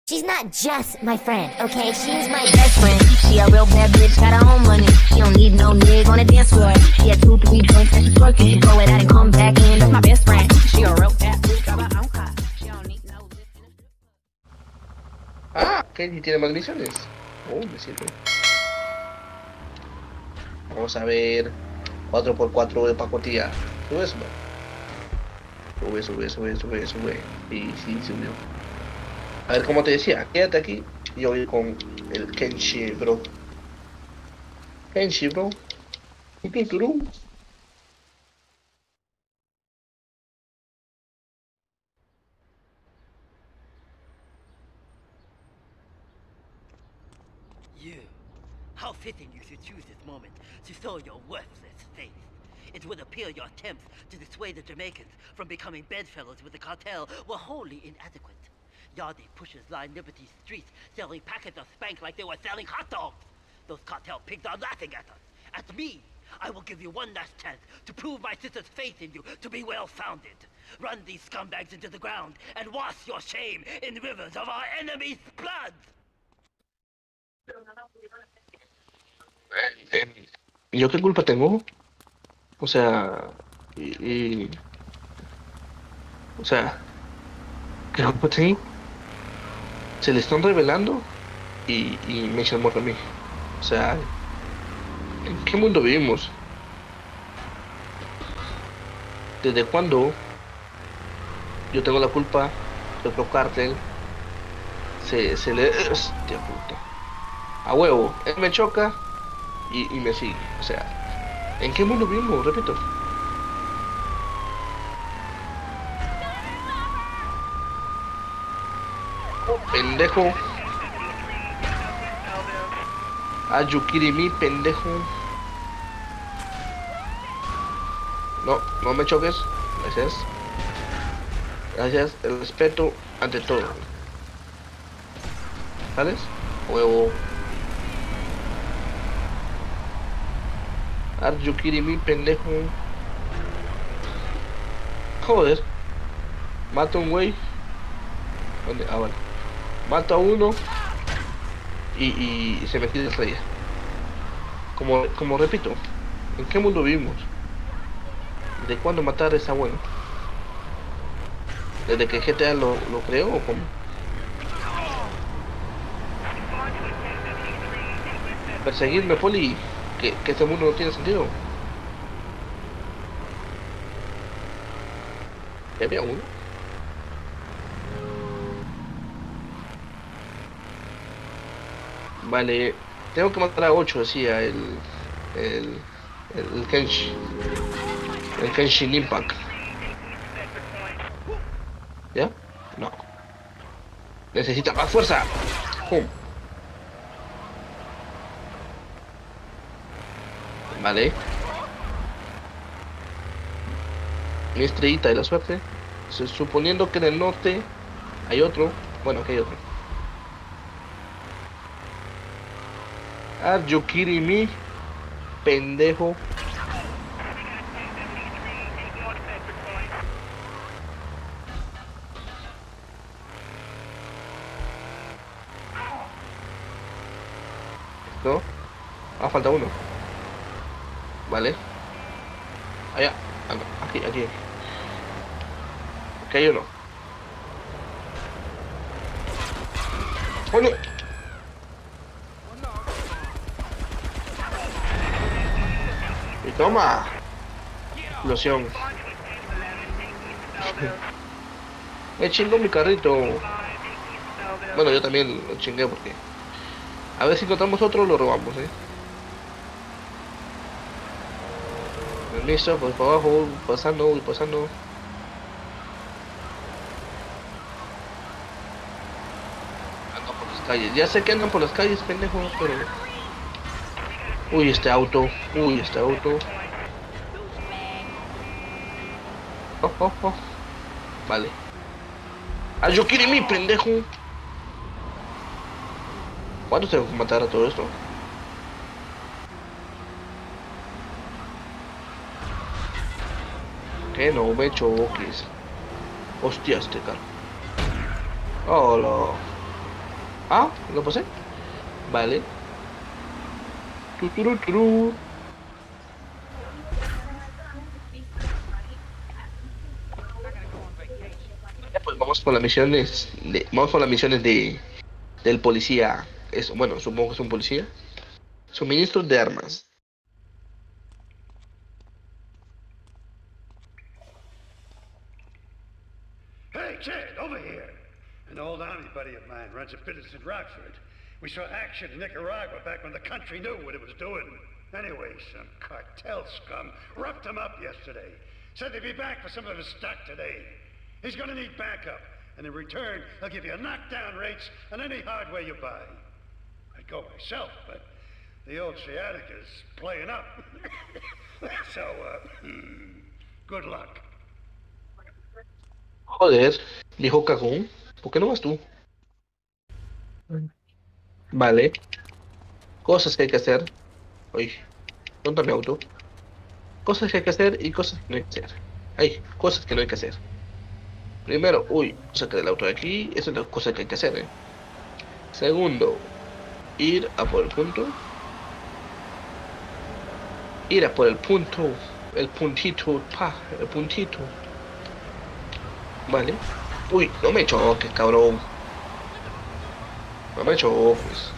She's not just my friend, okay? She's my best friend. She a real bad bitch, got her own money. She don't need no nigga on the dance floor. She had 2, 3 joints and she's working. Throw it out and come back in. That's my best friend. She a real bad bitch, got her own car. She don't need no nigga. Ah, Kenji tiene más misiones. Oh, me sirve. Vamos a ver. 4x4 de pacotilla. Sube eso, man. Sube. Sí, subió. A ver, como te decía, quédate aquí y yo voy con el Kenshi, bro. Y Pinturú. You. How fitting you should choose this moment to show your worthless faith. It would appear your attempts to dissuade the Jamaicans from becoming bedfellows with the cartel were wholly inadequate. Yardy pushers line Liberty streets selling packets of spank like they were selling hot dogs. Those cartel pigs are laughing at us. At me. I will give you one last chance to prove my sister's faith in you to be well-founded. Run these scumbags into the ground and wash your shame in rivers of our enemy's blood! ¿Yo qué culpa tengo? O sea, o sea, ¿qué culpa tengo? Se le están revelando y me echan muerto a mí. O sea, ¿en qué mundo vivimos? ¿Desde cuándo yo tengo la culpa de otro cártel? Se le... Hostia puta. A huevo, él me choca y me sigue. O sea, ¿en qué mundo vivimos? Repito. Pendejo. Ayukirimi, pendejo. No me choques. Gracias. El respeto ante todo. ¿Sabes? Huevo. Ayukirimi, pendejo. Joder. Mato a un güey. ¿Dónde? Ah, vale. Mato a uno. Y se me tira estrella. Como repito, ¿en qué mundo vivimos? ¿De cuándo matar está bueno? ¿Desde que GTA lo creó o cómo? Perseguirme, poli, que este mundo no tiene sentido. ¿Ya había uno? Vale, tengo que matar a 8, decía el Kenshi. El Kenshin Impact. ¿Ya? No. Necesita más fuerza. ¡Pum! Vale. Mi estrellita de la suerte. Suponiendo que en el norte hay otro. Bueno, aquí hay otro. Ayukirimi, pendejo. ¿No? Ah, falta uno. Vale. Allá. Aquí. Aquí hay uno. ¡Coño! Y toma. Explosión. Me chingó mi carrito. Bueno, yo también lo chingué porque... A ver si encontramos otro, lo robamos, Permiso, pues para abajo, pasando. Andan por las calles. Ya sé que andan por las calles, pendejo, pero... Uy, este auto. Oh. Vale. Ayukirimi, pendejo. ¿Cuánto tengo que matar a todo esto? Que no me choques. Hostia, este carro. Hola. Ah, lo pasé. Vale. Tururú. Pues vamos por las misiones del policía. Eso, bueno, supongo que es un policía. Suministros de armas. Hey, Chad, over here. An old army buddy of mine runs a business in Rockford. We saw action in Nicaragua back when the country knew what it was doing. Anyway, some cartel scum roughed him up yesterday. Said they'd be back for some of his stock today. He's gonna need backup, and in return, he'll give you knockdown rates on any hardware you buy. I'd go myself, but the old sciatica's playing up. So, good luck. Joder, dijo cagón. ¿Por qué no vas tú? Vale. Cosas que hay que hacer. Uy, ¿dónde mi auto? Cosas que hay que hacer y cosas que no hay que hacer. Hay cosas que no hay que hacer. Primero, uy, saca el auto de aquí. Esa es la cosa que hay que hacer, Segundo, ir a por el punto. Ir a por el punto. El puntito, el puntito. Vale. Uy, no me choques, cabrón. No me choques.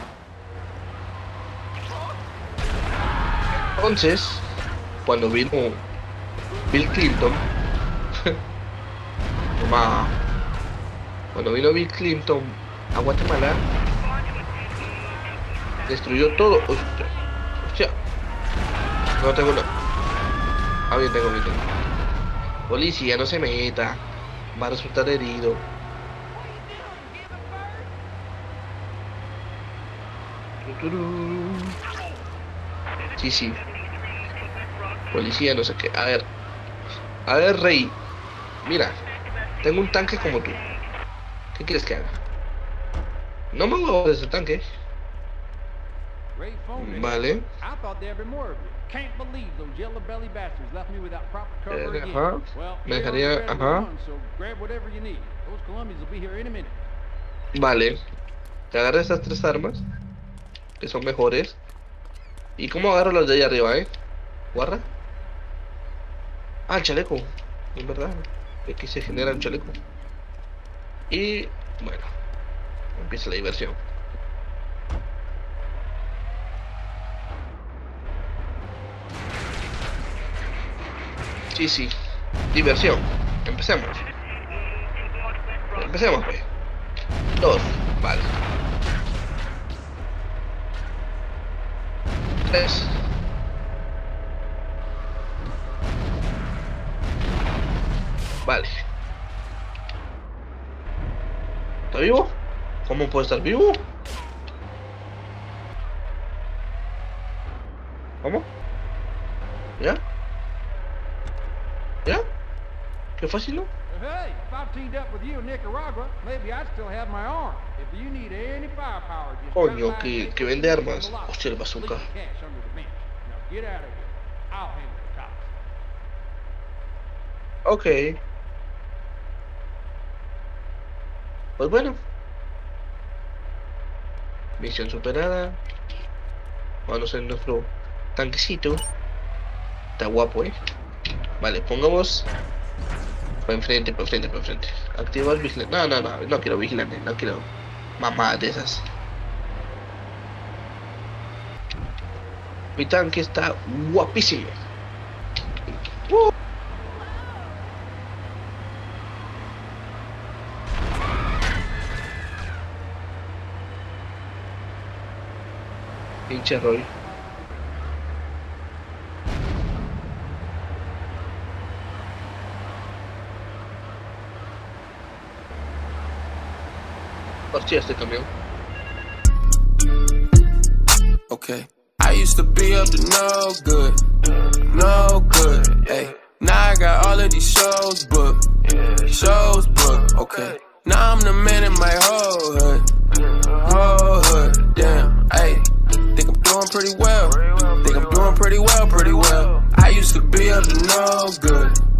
Entonces, cuando vino Bill Clinton, cuando vino Bill Clinton a Guatemala, destruyó todo. Hostia. No tengo nada. Ah, bien tengo. Policía, no se meta. Va a resultar herido. Sí. Policía, no sé qué. A ver, rey. Mira, tengo un tanque como tú. ¿Qué quieres que haga? No me muevo de ese tanque. Vale. Me dejaría, Vale. Te agarra estas 3 armas, que son mejores. ¿Y cómo agarro las de ahí arriba, ¿Guarra? Ah, el chaleco. En verdad. Aquí se genera un chaleco. Y bueno, empieza la diversión. Sí. Diversión. Empecemos. Empecemos, pues. 2. Vale. 3. Vale. ¿Está vivo? ¿Cómo puede estar vivo? ¿Cómo? ¿Ya? ¿Ya? ¿Qué fácil, no? Hey, if I teamed up with you in Nicaragua, maybe I'd still have my arm. If you need any firepower, just coño, que vende armas. Hostia, el bazooka. Get out of here. I'll handle the cops. Ok. Pues bueno. Misión superada. Vamos en nuestro tanquecito. Está guapo, Vale, pongamos para enfrente. Activar vigilante. No quiero vigilante, no quiero mamá de esas. Mi tanque está guapísimo. Pinche Roy. Hostia, este camión. Okay. I used to be up to no good, hey. Now I got all of these shows booked, okay. Now I'm the man in my whole hood, damn, hey. Think I'm doing pretty well, pretty well. I used to be up to no good.